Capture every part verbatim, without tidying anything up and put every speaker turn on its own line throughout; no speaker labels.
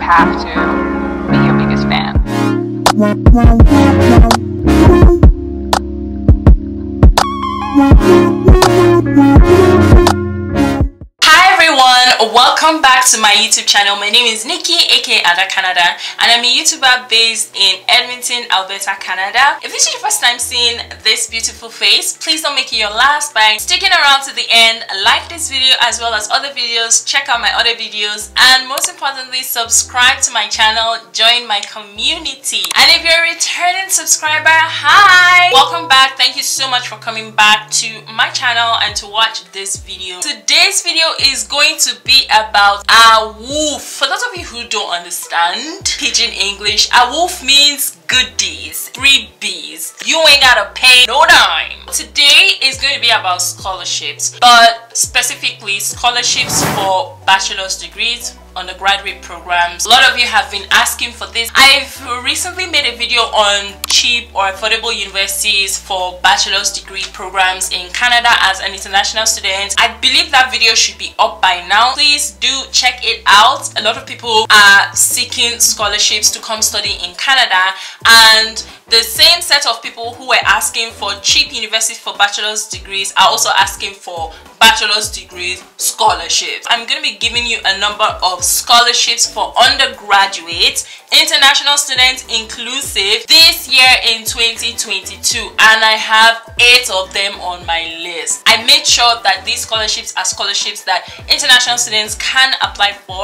have to be your biggest fan.
Welcome back to my YouTube channel. My name is Nikki, aka Ada Canada, and I'm a YouTuber based in Edmonton, Alberta, Canada. If this is your first time seeing this beautiful face, please don't make it your last by sticking around to the end. Like this video as well as other videos, check out my other videos, and most importantly, subscribe to my channel, join my community. And if you're a returning subscriber, hi! Welcome back. Thank you so much for coming back to my channel and to watch this video. Today's video is going to be about a woof. For those of you who don't understand Pidgin English, a woof means goodies, freebies. You ain't gotta pay no dime. Today is going to be about scholarships, but specifically scholarships for bachelor's degrees, undergraduate programs. A lot of you have been asking for this. I've recently made a video on cheap or affordable universities for bachelor's degree programs in Canada as an international student. I believe that video should be up by now. Please do check it out. A lot of people are seeking scholarships to come study in Canada, and the same set of people who were asking for cheap universities for bachelor's degrees are also asking for bachelor's degrees scholarships. I'm going to be giving you a number of scholarships for undergraduates, international students inclusive, this year in twenty twenty-two, and I have eight of them on my list. I made sure that these scholarships are scholarships that international students can apply for,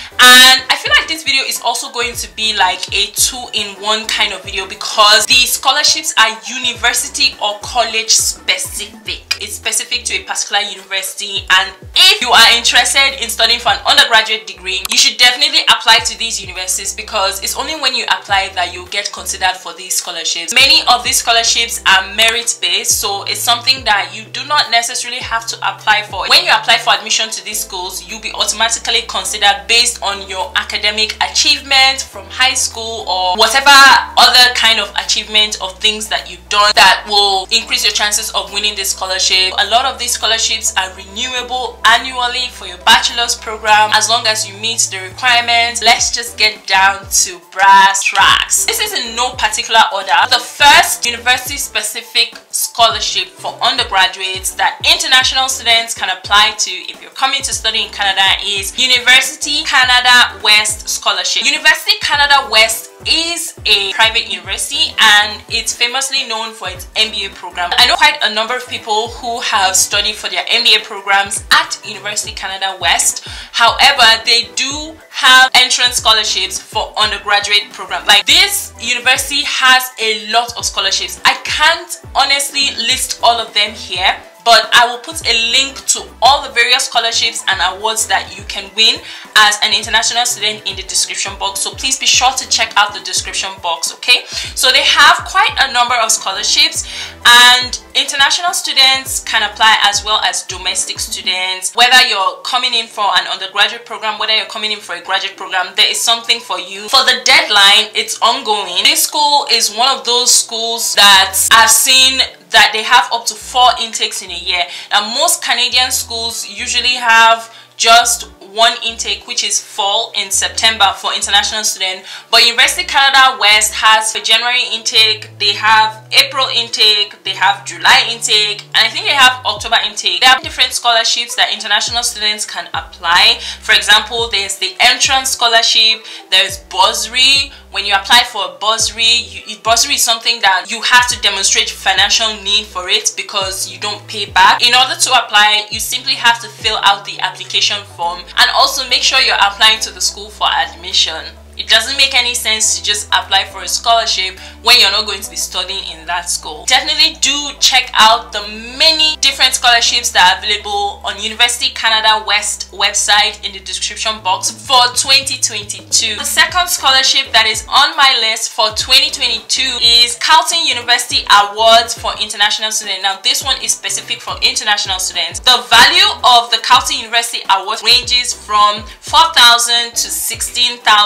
and I feel like this video is also going to be like a two-in-one kind of video because the scholarships are university or college specific. It's specific to a particular university, and if you are interested in studying for an undergraduate degree, you should definitely apply to these universities because it's only when you apply that you get considered for these scholarships. Many of these scholarships are merit-based, so it's something that you do not necessarily have to apply for. When you apply for admission to these schools, you'll be automatically considered based on your academic achievement from high school or whatever other kind of achievement of things that you've done that will increase your chances of winning this scholarship. A lot of these scholarships are renewable annually for your bachelor's program as long as you meet the requirements. Let's just get down to brass tacks. This is in no particular order. The first university specific scholarship for undergraduates that international students can apply to if you're coming to study in Canada is University Canada West Scholarship. University Canada West is a private university and it's famously known for its M B A program. I know quite a number of people who have studied for their M B A programs at University Canada West. However, they do have entrance scholarships for undergraduate programs. Like, this university has a lot of scholarships. I can't honestly list all of them here, but I will put a link to all the various scholarships and awards that you can win as an international student in the description box. So please be sure to check out the description box, okay? So they have quite a number of scholarships, and international students can apply as well as domestic students. Whether you're coming in for an undergraduate program, whether you're coming in for a graduate program, there is something for you. For the deadline, it's ongoing. This school is one of those schools that I've seen that they have up to four intakes in a year. Now, most Canadian schools usually have just one intake, which is fall in September for international students, but University Canada West has a January intake, they have April intake, they have July intake, and I think they have October intake. There are different scholarships that international students can apply. For example, there's the entrance scholarship, there's bursary. When you apply for a bursary, you, bursary is something that you have to demonstrate financial need for it because you don't pay back. In order to apply, you simply have to fill out the application form and also make sure you're applying to the school for admission. It doesn't make any sense to just apply for a scholarship when you're not going to be studying in that school. Definitely do check out the many different scholarships that are available on University Canada West website in the description box for twenty twenty-two. The second scholarship that is on my list for twenty twenty-two is Carleton University Awards for International Students. Now, this one is specific for international students. The value of the Carleton University Awards ranges from four thousand to sixteen thousand Canadian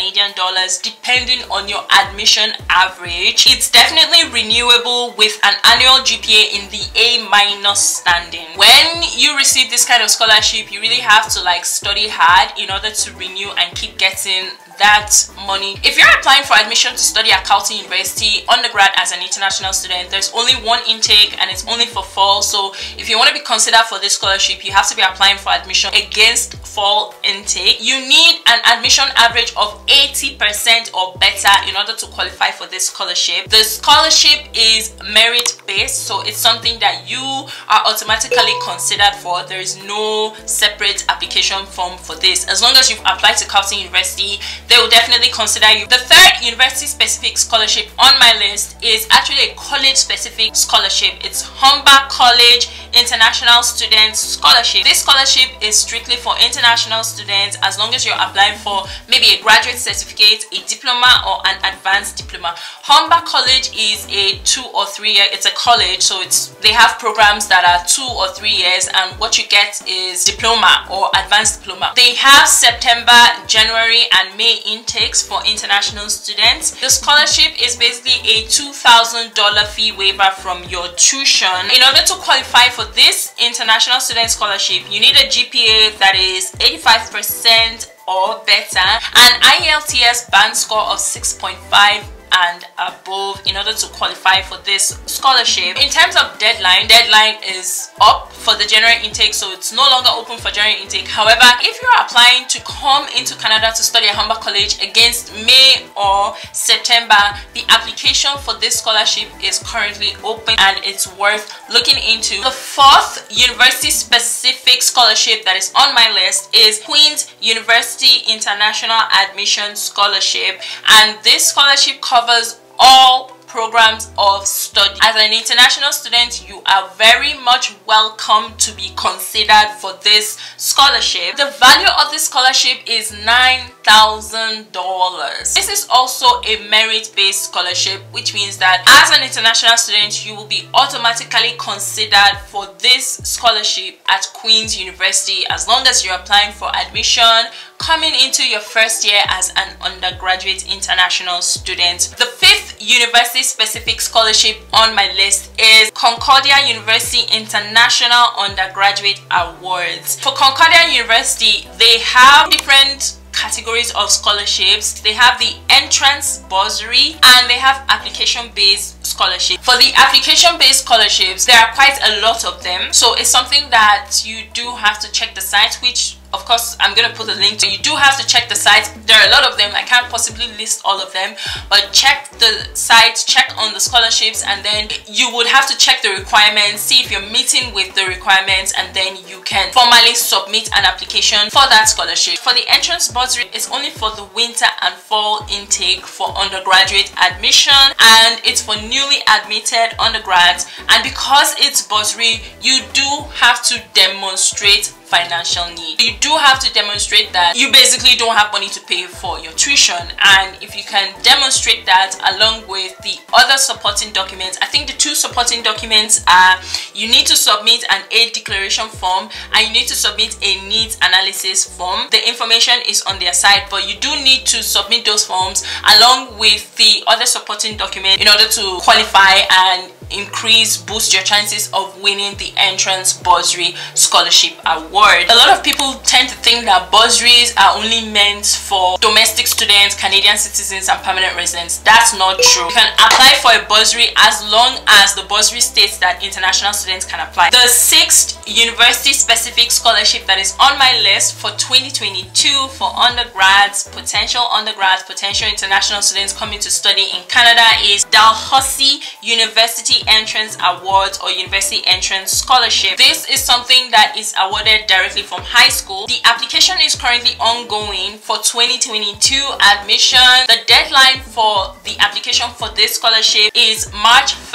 Canadian dollars depending on your admission average. It's definitely renewable with an annual G P A in the A minus standing. When you receive this kind of scholarship, you really have to like study hard in order to renew and keep getting that money. If you're applying for admission to study at Carleton University undergrad as an international student, there's only one intake and it's only for fall. So if you want to be considered for this scholarship, you have to be applying for admission against fall intake. You need an admission average of eighty percent or better in order to qualify for this scholarship. The scholarship is merit based, so it's something that you are automatically considered for. There is no separate application form for this. As long as you've applied to Carleton University, they will definitely consider you. The third university specific scholarship on my list is actually a college specific scholarship. It's Humber College International Student Scholarship. This scholarship is strictly for international students as long as you're applying for maybe a graduate certificate, a diploma, or an advanced diploma. Humber College is a two or three year, it's a college, so it's they have programs that are two or three years, and what you get is diploma or advanced diploma. They have September, January, and May intakes for international students. The scholarship is basically a two thousand dollar fee waiver from your tuition. In order to qualify for this international student scholarship, you need a G P A that is eighty-five percent or better, an I E L T S band score of six point five and above in order to qualify for this scholarship. In terms of deadline, deadline is up for the general intake, so it's no longer open for general intake. However, if you're applying to come into Canada to study at Humber College against May or September, the application for this scholarship is currently open and it's worth looking into. The fourth university specific scholarship that is on my list is Queen's University International Admission Scholarship, and this scholarship covers covers all programs of study. As an international student, you are very much welcome to be considered for this scholarship. The value of this scholarship is nine thousand dollars. This is also a merit-based scholarship, which means that as an international student, you will be automatically considered for this scholarship at Queen's University as long as you're applying for admission coming into your first year as an undergraduate international student. The fifth university specific scholarship on my list is Concordia University International Undergraduate Awards. For Concordia University, they have different categories of scholarships. They have the entrance bursary and they have application-based scholarship. For the application-based scholarships, there are quite a lot of them, so it's something that you do have to check the site, which of course I'm gonna put a link to. You do have to check the site. There are a lot of them. I can't possibly list all of them, but check the site, check on the scholarships, and then you would have to check the requirements, see if you're meeting with the requirements, and then you can formally submit an application for that scholarship. For the entrance bursary, it's only for the winter and fall intake for undergraduate admission, and it's for newly admitted undergrads. And because it's bursary, you do have to demonstrate financial need. You do have to demonstrate that you basically don't have money to pay for your tuition, and if you can demonstrate that along with the other supporting documents, I think the two supporting documents are you need to submit an aid declaration form and you need to submit a needs analysis form. The information is on their site, but you do need to submit those forms along with the other supporting document in order to qualify and increase, boost your chances of winning the entrance bursary scholarship award. A lot of people tend to think that bursaries are only meant for domestic students, Canadian citizens, and permanent residents. That's not true. You can apply for a bursary as long as the bursary states that international students can apply. The sixth university specific scholarship that is on my list for twenty twenty-two for undergrads, potential undergrads, potential international students coming to study in Canada is Dalhousie University Entrance Awards or University Entrance Scholarship. This is something that is awarded directly from high school. The application is currently ongoing for twenty twenty-two admission. The deadline for the application for this scholarship is March first,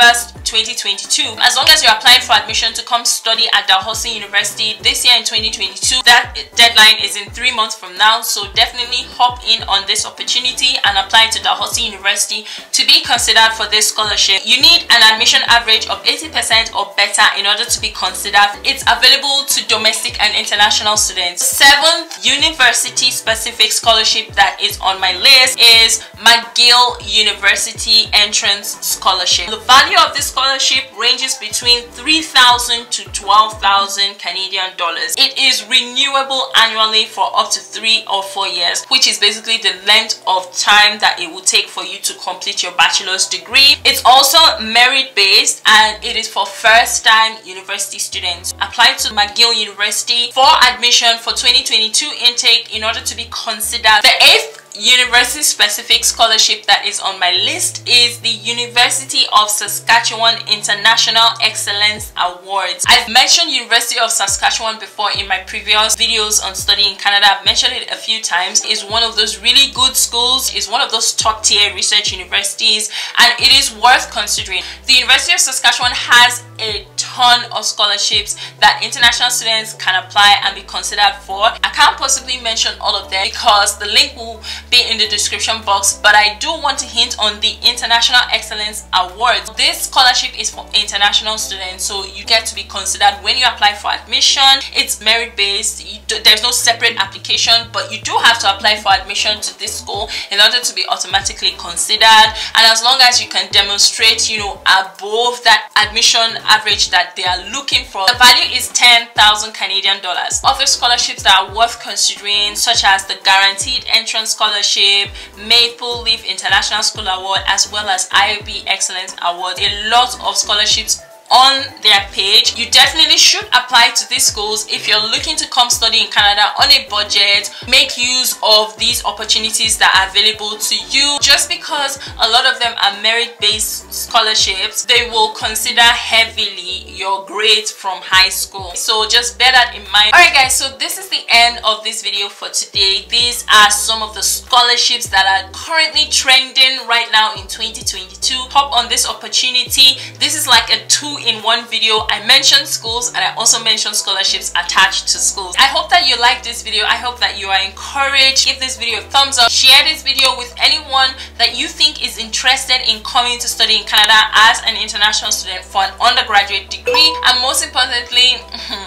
twenty twenty-two. As long as you're applying for admission to come study at Dalhousie University this year in twenty twenty-two, that deadline is in three months from now, so definitely hop in on this opportunity and apply to Dalhousie University to be considered for this scholarship. You need an admission average of eighty percent or better in order to be considered. It's available to domestic and international students. Seventh university specific scholarship that is on my list is McGill University Entrance Scholarship. The value of this scholarship ranges between three thousand to twelve thousand Canadian dollars. It is renewable annually for up to three or four years, which is basically the length of time that it will take for you to complete your bachelor's degree. It's also merit based and it is for first time university students. Apply to McGill University for admission for twenty twenty-two intake in order to be considered. The eighth university specific scholarship that is on my list is the University of Saskatchewan International Excellence Awards. I've mentioned University of Saskatchewan before in my previous videos on studying in Canada. I've mentioned it a few times. It's one of those really good schools. It's one of those top tier research universities and it is worth considering. The University of Saskatchewan has a ton of scholarships that international students can apply and be considered for. I can't possibly mention all of them because the link will be in the description box, but I do want to hint on the International Excellence Awards. This scholarship is for international students, so you get to be considered when you apply for admission. It's merit based. You do, there's no separate application, but you do have to apply for admission to this school in order to be automatically considered. And as long as you can demonstrate, you know, above that admission average that they are looking for, the value is ten thousand Canadian dollars. Other scholarships that are worth considering, such as the Guaranteed Entrance Scholarship, Maple Leaf International School Award, as well as I O B Excellence Award. A lot of scholarships on their page. You definitely should apply to these schools if you're looking to come study in Canada on a budget. Make use of these opportunities that are available to you. Just because a lot of them are merit-based scholarships, they will consider heavily your grades from high school, so just bear that in mind. Alright guys, so this is the end of this video for today. These are some of the scholarships that are currently trending right now in twenty twenty-two. Hop on this opportunity. This is like a two in one video. I mentioned schools and I also mentioned scholarships attached to schools. I hope that you like this video. I hope that you are encouraged. Give this video a thumbs up. Share this video with anyone that you think is interested in coming to study in Canada as an international student for an undergraduate degree. And most importantly,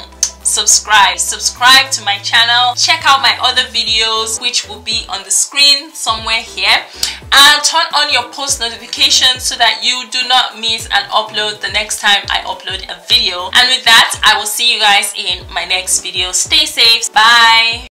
subscribe subscribe to my channel. Check out my other videos, which will be on the screen somewhere here, and turn on your post notifications so that you do not miss an upload the next time I upload a video. And with that, I will see you guys in my next video. Stay safe. Bye.